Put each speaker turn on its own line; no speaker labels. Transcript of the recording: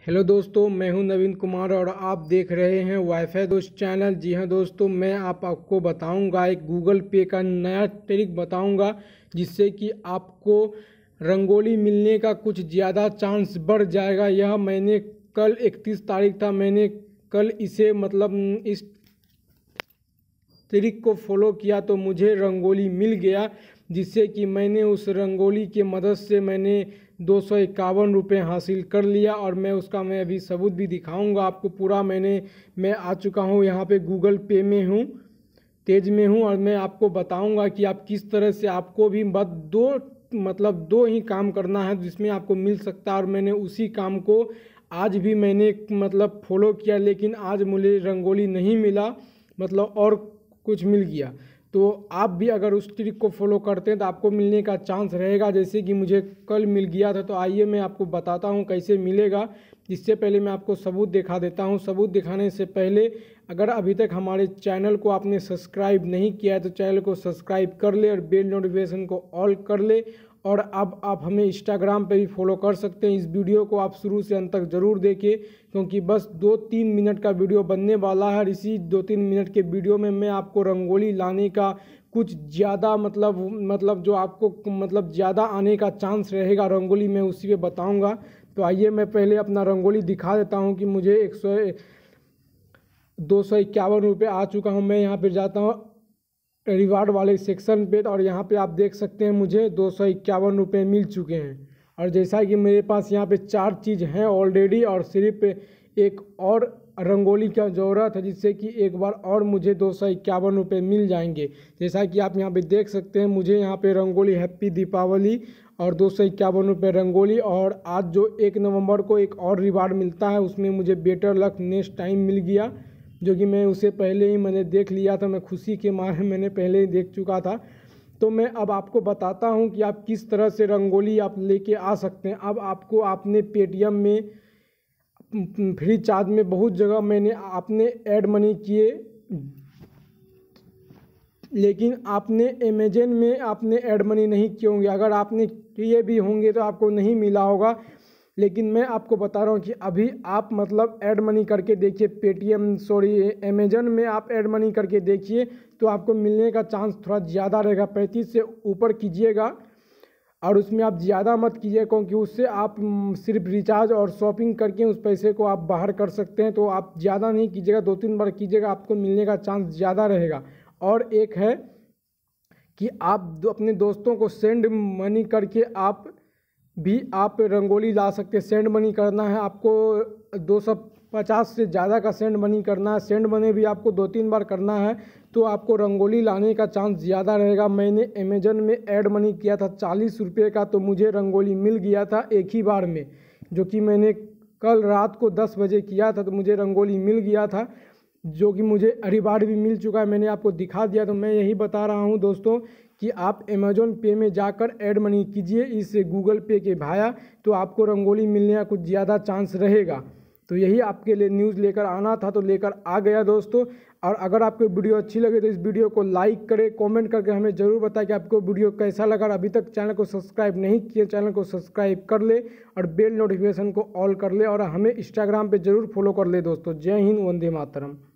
Hello दोस्तों, मैं हूं नवीन कुमार और आप देख रहे हैं वाईफाई दोस्त चैनल। जी हां दोस्तों, मैं आपको बताऊंगा एक गूगल पे का नया ट्रिक बताऊंगा जिससे कि आपको रंगोली मिलने का कुछ ज़्यादा चांस बढ़ जाएगा। यह मैंने कल 31 तारीख था, मैंने कल इसे इस ट्रिक को फॉलो किया तो मुझे रंगोली मिल गया, जिससे कि मैंने उस रंगोली के मदद से मैंने 251 रुपये हासिल कर लिया। और मैं अभी सबूत भी दिखाऊंगा आपको पूरा। मैं आ चुका हूँ यहाँ पे, गूगल पे में हूँ, तेज में हूँ, और मैं आपको बताऊंगा कि आप किस तरह से आपको भी दो ही काम करना है जिसमें आपको मिल सकता है। और मैंने उसी काम को आज भी मैंने फॉलो किया, लेकिन आज मुझे रंगोली नहीं मिला, और कुछ मिल गया। तो आप भी अगर उस ट्रिक को फॉलो करते हैं तो आपको मिलने का चांस रहेगा, जैसे कि मुझे कल मिल गया था। तो आइए मैं आपको बताता हूँ कैसे मिलेगा। इससे पहले मैं आपको सबूत दिखा देता हूँ। सबूत दिखाने से पहले अगर अभी तक हमारे चैनल को आपने सब्सक्राइब नहीं किया है तो चैनल को सब्सक्राइब कर ले और बेल नोटिफिकेशन को ऑल कर ले। और अब आप हमें इंस्टाग्राम पे भी फॉलो कर सकते हैं। इस वीडियो को आप शुरू से अंत तक ज़रूर देखिए, क्योंकि बस 2-3 मिनट का वीडियो बनने वाला है। और इसी 2-3 मिनट के वीडियो में मैं आपको रंगोली लाने का कुछ ज़्यादा जो आपको ज़्यादा आने का चांस रहेगा रंगोली में, उसी पे बताऊंगा। तो आइए मैं पहले अपना रंगोली दिखा देता हूँ कि मुझे 251 रुपये आ चुका हूँ। मैं यहाँ पर जाता हूँ रिवार्ड वाले सेक्शन पे, और यहाँ पे आप देख सकते हैं मुझे 251 रुपये मिल चुके हैं। और जैसा कि मेरे पास यहाँ पे 4 चीज़ हैं ऑलरेडी, और सिर्फ एक और रंगोली का ज़रूरत है, जिससे कि एक बार और मुझे 251 रुपये मिल जाएंगे। जैसा कि आप यहाँ पे देख सकते हैं, मुझे यहाँ पे रंगोली हैप्पी दीपावली और 251 रुपये रंगोली। और आज जो 1 नवंबर को एक और रिवार्ड मिलता है, उसमें मुझे बेटर लक नेक्स्ट टाइम मिल गया, जो कि मैं उसे पहले ही मैंने देख लिया था। मैं खुशी के मारे मैंने पहले ही देख चुका था। तो मैं अब आपको बताता हूं कि आप किस तरह से रंगोली आप लेके आ सकते हैं। अब आपको आपने पेटीएम में, फ्री चार्ज में, बहुत जगह आपने ऐड मनी किए, लेकिन आपने अमेजन में आपने ऐड मनी नहीं किए होंगे। अगर आपने किए भी होंगे तो आपको नहीं मिला होगा। लेकिन मैं आपको बता रहा हूँ कि अभी आप ऐड मनी करके देखिए, अमेजन में आप ऐड मनी करके देखिए, तो आपको मिलने का चांस थोड़ा ज़्यादा रहेगा। 35 से ऊपर कीजिएगा, और उसमें आप ज़्यादा मत कीजिए, क्योंकि उससे आप सिर्फ रिचार्ज और शॉपिंग करके उस पैसे को आप बाहर कर सकते हैं। तो आप ज़्यादा नहीं कीजिएगा, 2-3 बार कीजिएगा, आपको मिलने का चांस ज़्यादा रहेगा। और एक है कि आप अपने दोस्तों को सेंड मनी करके आप रंगोली ला सकते हैं। सेंड मनी करना है आपको 250 से ज़्यादा का सेंड मनी करना है। सेंड मनी भी आपको 2-3 बार करना है, तो आपको रंगोली लाने का चांस ज़्यादा रहेगा। मैंने अमेजन में ऐड मनी किया था 40 रुपये का, तो मुझे रंगोली मिल गया था एक ही बार में, जो कि मैंने कल रात को 10 बजे किया था। तो मुझे रंगोली मिल गया था, जो कि मुझे रिवार्ड भी मिल चुका है, मैंने आपको दिखा दिया। तो मैं यही बता रहा हूँ दोस्तों कि आप अमेजोन पे में जाकर ऐड मनी कीजिए इस गूगल पे के भाया, तो आपको रंगोली मिलने का कुछ ज़्यादा चांस रहेगा। तो यही आपके लिए न्यूज़ लेकर आना था, तो लेकर आ गया दोस्तों। और अगर आपको वीडियो अच्छी लगे तो इस वीडियो को लाइक करें, कमेंट करके हमें ज़रूर बताएं कि आपको वीडियो कैसा लगा। और अभी तक चैनल को सब्सक्राइब नहीं किए, चैनल को सब्सक्राइब कर ले और बेल नोटिफिकेशन को ऑल कर ले, और हमें इंस्टाग्राम पे ज़रूर फॉलो कर ले दोस्तों। जय हिंद, वंदे मातरम।